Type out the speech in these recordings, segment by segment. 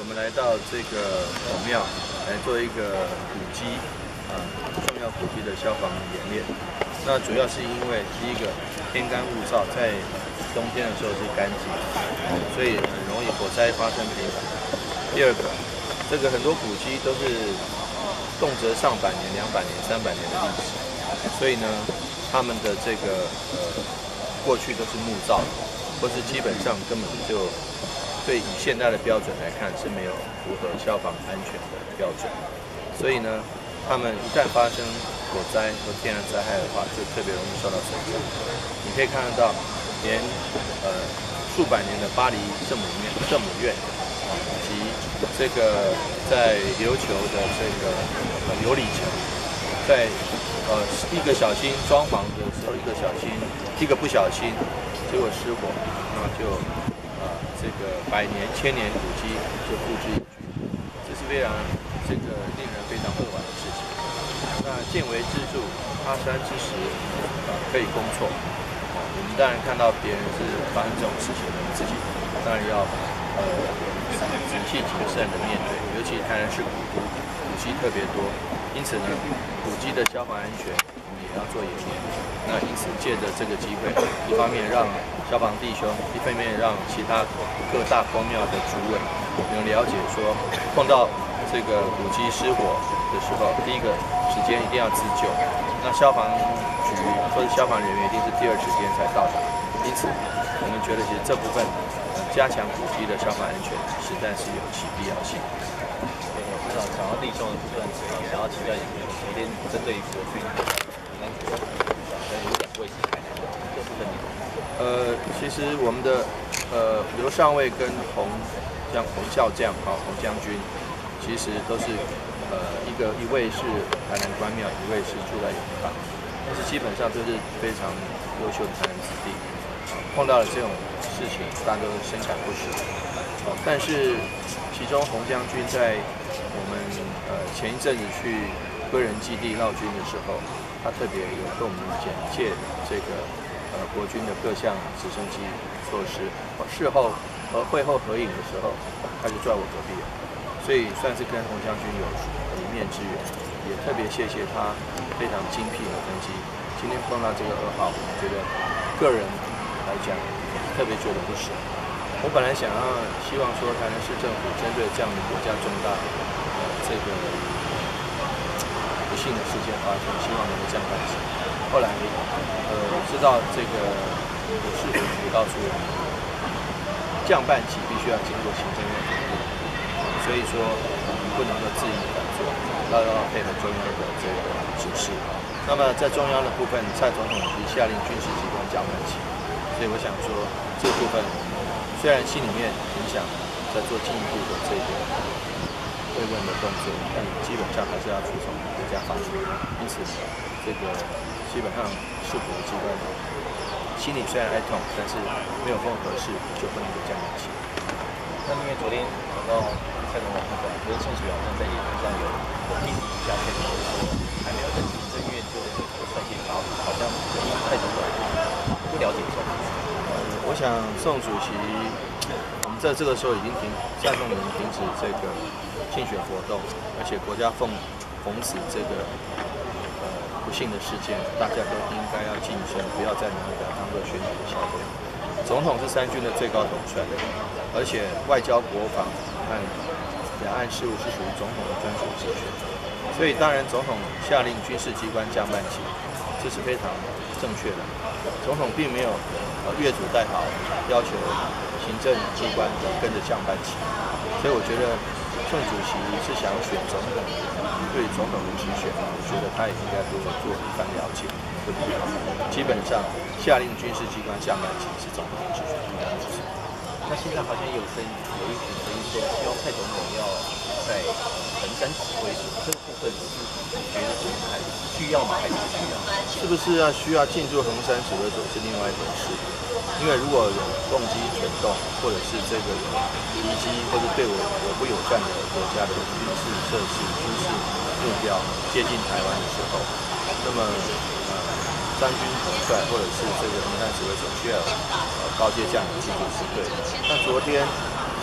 们来到这个孔庙来做一个古迹重要古迹的消防演练。那主要是因为第一个天干物燥，在冬天的时候是干季，所以很容易火灾发生频繁。第二个，这个很多古迹都是动辄上百年、200年、300年的历史，所以呢，他们的这个过去都是木造的，或是基本上根本就对以现代的标准来看是没有符合消防安全的标准，所以呢，他们一旦发生火灾或天然灾害的话，就特别容易受到损伤。你可以看得到，连数百年的巴黎圣母院，以及这个在琉球的这个琉璃城，在一个小心装潢的时候，一个不小心，结果失火，那就这个百年、千年古迹就付之一炬，这是非常令人非常扼腕的事情。那见微知著，他山之石可以攻错。我们当然看到别人是发生这种事情，我们自己当然要仔细谨慎的面对。尤其台南是古都，古迹特别多，因此呢，古迹的消防安全我们也要做演练。那因此借着这个机会，一方面让消防弟兄，一方面让其他各大公庙的主委能了解说，碰到这个古迹失火的时候，第一个时间一定要自救。那消防局或者消防人员一定是第2时间才到达，因此我们觉得其实这部分加强古迹的消防安全实在是有其必要性。 讲到弟兄的部分，想要请教你，昨天针对国军平安有2位是台南的，这部分你其实我们的刘上尉跟洪少将洪将军，其实都是一位是台南关庙，一位是住在永康，但是基本上都是非常优秀的台南子弟。碰到了这种事情，大家都深感不舍。但是其中洪将军在我们前一阵子去归仁基地绕军的时候，他特别有跟我们简介这个国军的各项直升机措施。事后会后合影的时候，他就坐在我隔壁了，所以算是跟洪将军有一面之缘，也特别谢谢他非常精辟的分析。今天碰到这个噩耗，我觉得个人来讲特别觉得不舍。我本来希望说台南市政府针对这样的国家重大这个不幸的事件发生，希望能够降半旗。后来知道这个市府局告诉我们，降半旗必须要经过行政院同意，所以说我们不能够自己敢做，要配合中央的这个指示。那么在中央的部分，蔡总统已经下令军事机关降半旗，所以我想说这部分虽然心里面很想再做进一步的这个慰问的动作，但基本上还是要服从国家法律。因此，这个基本上市府的机关心里虽然哀痛，但是没有任何事就不能够降半旗。 那因为昨天讲到蔡总统昨天宋楚瑜好像在脸书上有批评一下蔡总统说，还没有等行政院就率先发布，好像蔡总统不了解状况。 我想宋主席，我们在这个时候已经蔡总统已经停止这个竞选活动，而且国家逢此这个不幸的事件，大家都应该要谨慎，不要再拿它当做选举的桥梁。总统是3军的最高统帅，而且外交、国防和两岸事务是属于总统的专属职权，所以当然总统下令军事机关降半旗，这是非常正确的。总统并没有越俎代庖，要求行政机关跟着降半旗，所以我觉得宋主席是想选总统，对总统的直选，我觉得他也应该多做一番了解。基本上下令军事机关降半旗是总统的直选。 那现在好像有一群声音说，希望蔡总统要在衡山指挥所这个部分，是觉得还需要吗？还是不需要？ 是不是需要进驻衡山指挥所是另外一回事？因为如果有攻击蠢动，或者是这个敌机或者对我不友善的国家的军事设施、军事目标接近台湾的时候，那么三军统帅或者是这个衡山指挥所需要高阶将领进驻是对的。那昨天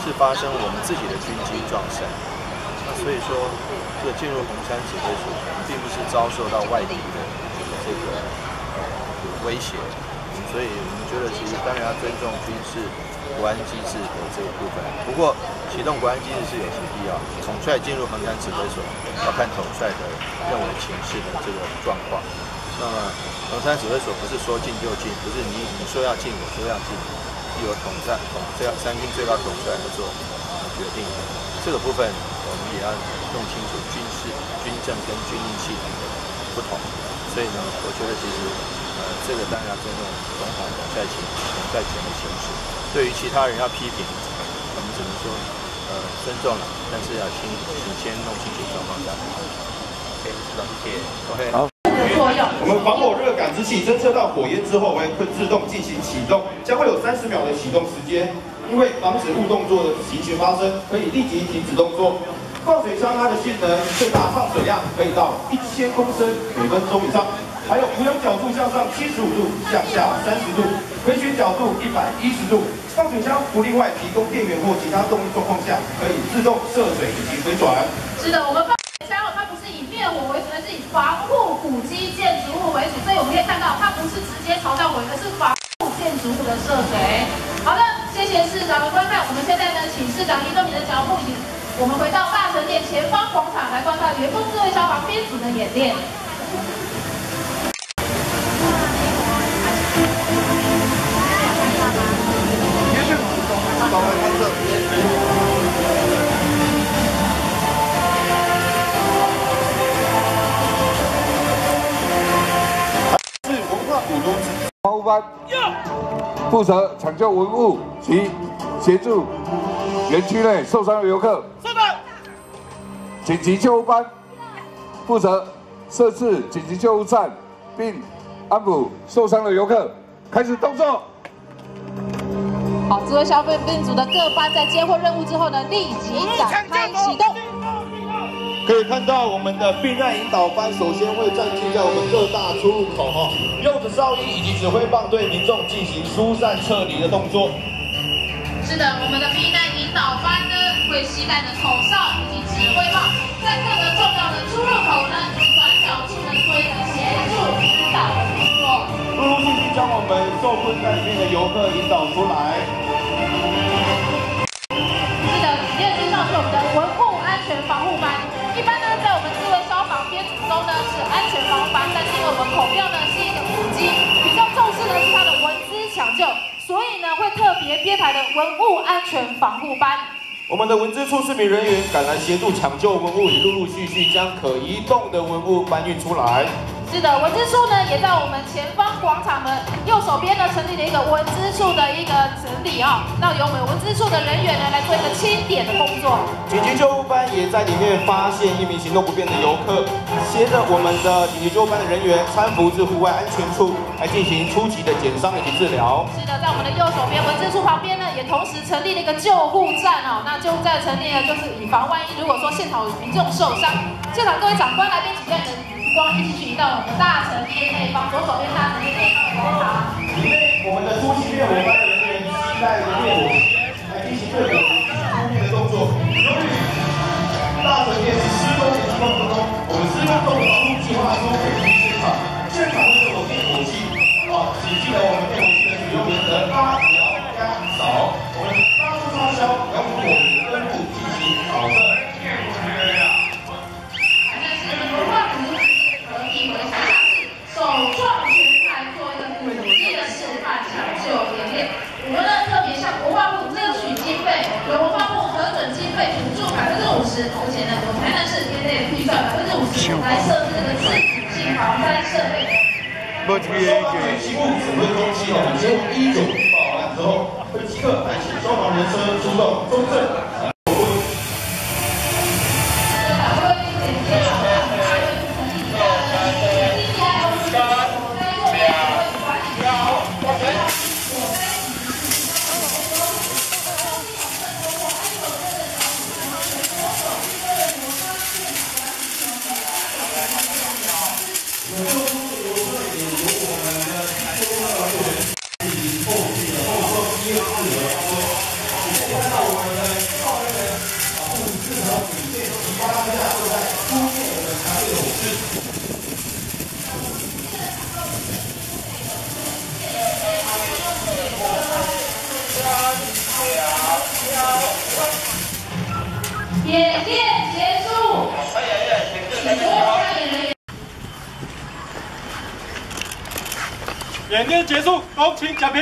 是发生我们自己的军机撞山。那所以说，这个进入红山指挥所，并不是遭受到外敌的这个威胁，所以我们觉得其实当然要尊重军事国安机制的这个部分。不过启动国安机制是有其必要，统帅进入红山指挥所要看统帅的认为情势的这个状况。那么红山指挥所不是说进就进，不是你说要进我说要进，由三军最高统帅来做决定。这个部分我们也要弄清楚军政跟军令系统的不同。所以呢，我觉得其实这个当然要尊重总统统帅权的行使。对于其他人要批评，我们只能说尊重了，但是要请先弄清楚状况再来。OK， 市长谢谢。OK， 好。 我们防火热感知器侦测到火焰之后，会自动进行启动，将会有30秒的启动时间。因为防止误动作的情形发生，可以立即停止动作。放水枪它的性能最大放水量可以到1000公升每分钟以上，还有无氧角度向上75度，向下30度，回旋角度110度。放水枪不另外提供电源或其他动力状况下，可以自动涉水以及回转。 是的，我们放水枪它不是以灭火为主，而是以防护古迹建筑物为主，所以我们可以看到它不是直接朝向火，而是防护建筑物的涉水。好的，谢谢市长的观看。我们现在呢，请市长移动你的脚步，我们回到大成殿前方广场来观看元丰自卫消防编组的演练。 防护班负责抢救文物及协助园区内受伤的游客。紧急救护班负责设置紧急救护站，并安抚受伤的游客。开始动作。 好，自卫消防编组的各班在接获任务之后呢，立即展开启动。 可以看到我们的避难引导班首先会站进在我们各大出入口用着哨音以及指挥棒对民众进行疏散撤离的动作。 是的，我们的避难引导班呢会携带着口哨以及指挥棒，在各个重要的出入口呢以及转角处呢做一个协助引导的工作， 陆陆续续将我们受困在里面的游客引导出来。 是的，第二介绍是我们的文物安全防护班。一般呢，在我们自卫消防编组中呢是安全防护班，但是因为我们口标呢是一个古迹，比较重视的是它的文资抢救，所以呢会特别编排的文物安全防护班。 我们的文资处4名人员赶来协助抢救文物，也陆陆续续将可移动的文物搬运出来。 是的，文资处呢也在我们前方广场的右手边呢成立了一个文资处的一个整理那由我们文资处的人员呢来做一个清点的工作。 紧急救护班也在里面发现一名行动不便的游客，携着我们的紧急救护班的人员搀扶至户外安全处，来进行初级的减伤以及治疗。 是的，在我们的右手边文资处旁边呢，也同时成立了一个救护站那救护站成立呢，就是以防万一，如果说现场有民众受伤，现场各位长官来宾，请将你的光一起去移到我们大成殿内方，左手边大成殿内方的场。 里面我们的初期灭火班的人员携带着灭火器来进行各种扑灭的动作。由于大成殿是施工的情况之中，我们施工中的防护计划中现场会有灭火器请记得我们灭火器的使用原则：拉、摇、压、扫。我们拉出插销，要火根部进行扫射。 首创全台做一个古迹的示范抢救演练，我们呢特别向文化部争取经费，由文化部核准经费补助50%，而且呢，我们台南市也得预算50%来设置这个自主性防灾设备。 消防局西部指挥中心经119报案之后，会即刻派遣消防人车出动中正。后续的后装1、4的后装，你可以看到我们的演练结束。 演练结束，恭请奖评。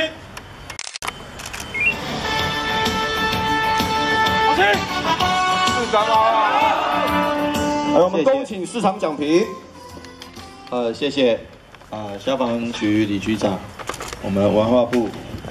好听。 市长好。 我们恭请市长奖评。 谢谢消防局李局长，我们文化部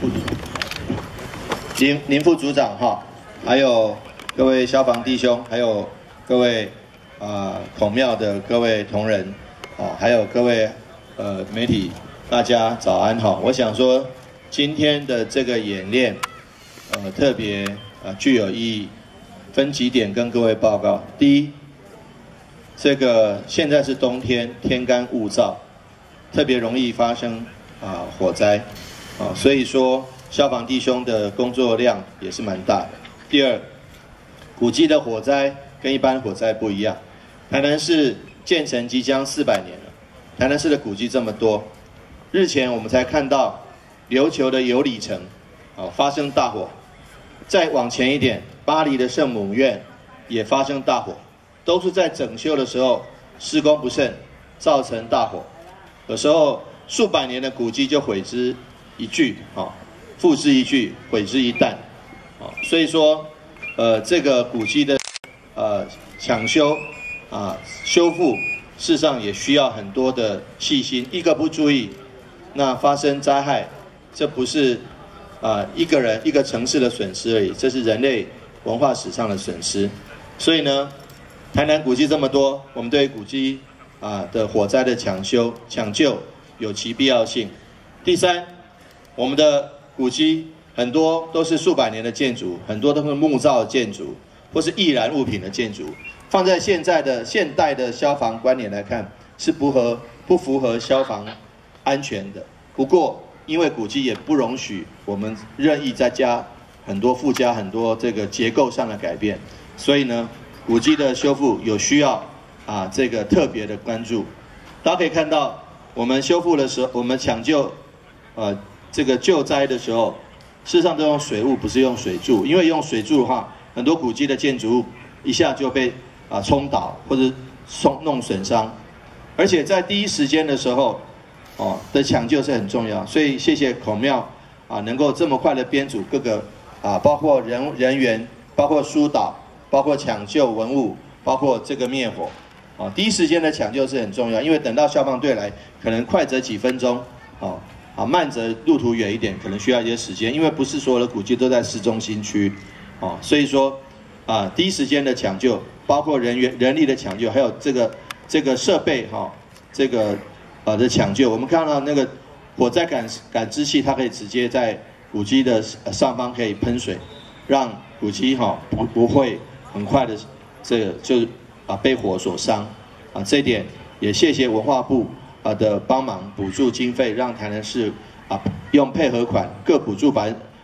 林副组长哈，还有各位消防弟兄，还有各位孔庙的各位同仁，还有各位媒体，大家早安哈。我想说今天的这个演练，特别具有意义，分几点跟各位报告。第一，这个现在是冬天，天干物燥，特别容易发生火灾所以说消防弟兄的工作量也是蛮大的。第二，古迹的火灾跟一般火灾不一样，台南市建成即将400年了，台南市的古迹这么多，日前我们才看到琉球的有里城发生大火，再往前一点，巴黎的圣母院也发生大火。都是在整修的时候施工不慎，造成大火。有时候数百年的古迹就毁之一炬，付之一炬，毁之一旦。所以说，这个古迹的抢修修复，事实上也需要很多的细心，一个不注意，那发生灾害，这不是一个人一个城市的损失而已，这是人类文化史上的损失。所以呢，台南古迹这么多，我们对古迹的火灾的抢救有其必要性。第三，我们的古迹很多都是数百年的建筑，很多都是木造的建筑，或是易燃物品的建筑，放在现代的消防观念来看，是不符合消防安全的。不过，因为古迹也不容许我们任意再附加很多这个结构上的改变，所以呢，古迹的修复有需要这个特别的关注。大家可以看到，我们修复的时候，我们抢救这个救灾的时候，事实上都用水雾，不是用水柱，因为用水柱的话，很多古迹的建筑物一下就被冲倒或者弄损伤，而且在第一时间的时候的抢救是很重要，所以谢谢孔庙能够这么快的编组各个包括人员，包括疏导，包括抢救文物，包括这个灭火第一时间的抢救是很重要，因为等到消防队来，可能快则几分钟慢则路途远一点，可能需要一些时间，因为不是所有的古迹都在市中心区所以说第一时间的抢救，包括人力的抢救，还有这个设备这个的抢救，我们看到那个火灾感知器，它可以直接在古迹的上方可以喷水，让古迹不会很快的就被火所伤这一点也谢谢文化部的帮忙补助经费，让台南市用配合款各出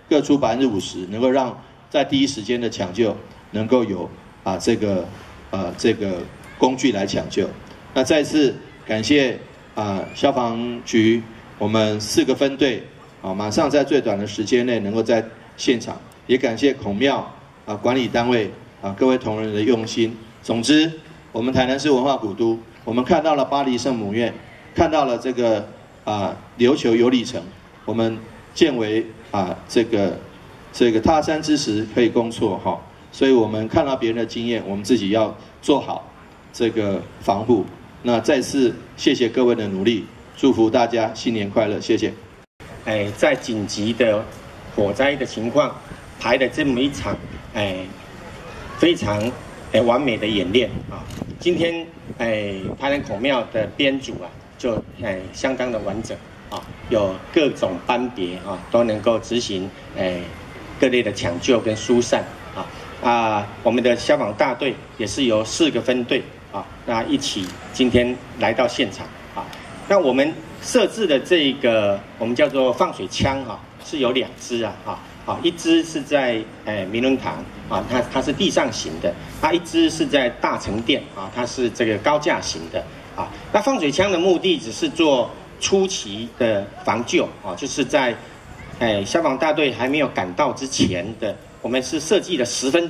50%，能够让在第一时间的抢救能够有这个工具来抢救。那再次感谢消防局我们4个分队马上在最短的时间内能够在现场，也感谢孔庙管理单位各位同仁的用心。总之，我们台南市文化古都，我们看到了巴黎圣母院，看到了这个琉球有里城，我们见为这个他山之石可以攻错所以我们看到别人的经验，我们自己要做好这个防护。那再次谢谢各位的努力，祝福大家新年快乐，谢谢。 在紧急的火灾的情况排了这么一场非常完美的演练今天台南孔庙的编组就相当的完整有各种班别都能够执行各类的抢救跟疏散我们的消防大队也是由4个分队那一起今天来到现场那我们设置的这个我们叫做放水枪是有2支一支是在明伦堂它是地上型的，一支是在大成殿它是这个高架型的那放水枪的目的只是做初期的防救就是在消防大队还没有赶到之前的，我们是设计了10分钟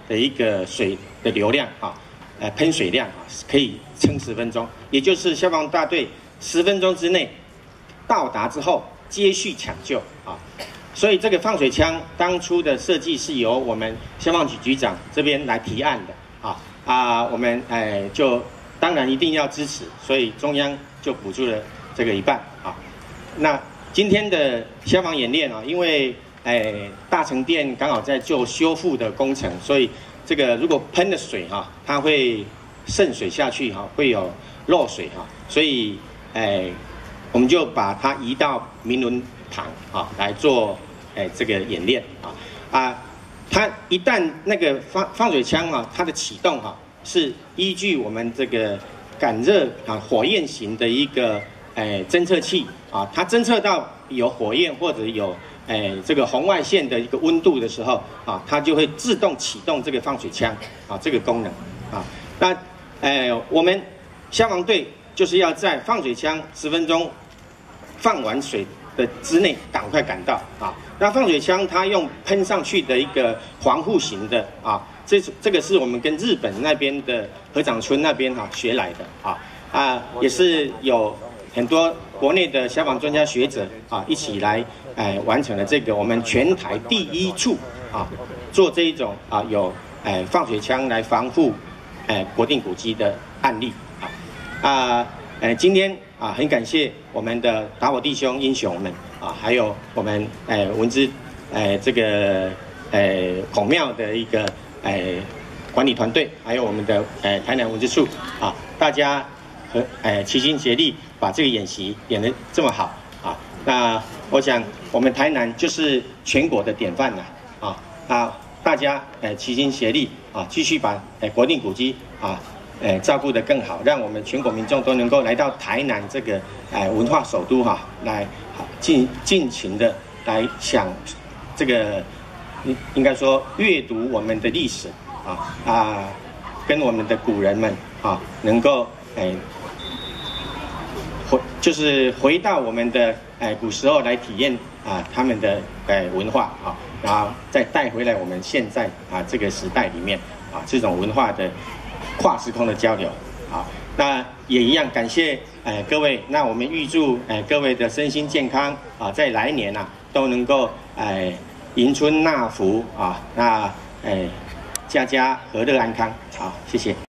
的一个水的流量啊，喷水量可以撑10分钟，也就是消防大队10分钟之内到达之后接续抢救啊。所以这个放水枪当初的设计是由我们消防局局长这边来提案的我们就当然一定要支持，所以中央就补助了这个一半啊。那今天的消防演练因为大成店刚好在做修复的工程，所以这个如果喷的水它会渗水下去会有漏水所以我们就把它移到明伦旁来做这个演练它一旦那个放水枪它的启动是依据我们这个感热火焰型的一个侦测器它侦测到有火焰或者有这个红外线的一个温度的时候它就会自动启动这个放水枪这个功能那我们消防队就是要在放水枪10分钟放完水的之内赶快赶到那放水枪它用喷上去的一个防护型的这个是我们跟日本那边的河长村那边学来的也是有很多国内的消防专家学者一起来完成了这个我们全台第一处做这一种有放水枪来防护国定古迹的案例今天很感谢我们的打火弟兄英雄们还有我们文资这个孔庙的一个管理团队，还有我们的台南文资处大家齐心协力把这个演习演得这么好那我想我们台南就是全国的典范大家齐心协力继续把国定古迹照顾得更好，让我们全国民众都能够来到台南这个文化首都来尽情的来想这个应该说阅读我们的历史跟我们的古人们能够就是回到我们的古时候来体验他们的文化然后再带回来我们现在这个时代里面这种文化的跨时空的交流那也一样感谢各位，那我们预祝各位的身心健康在来年都能够迎春纳福那家家和乐安康好，谢谢。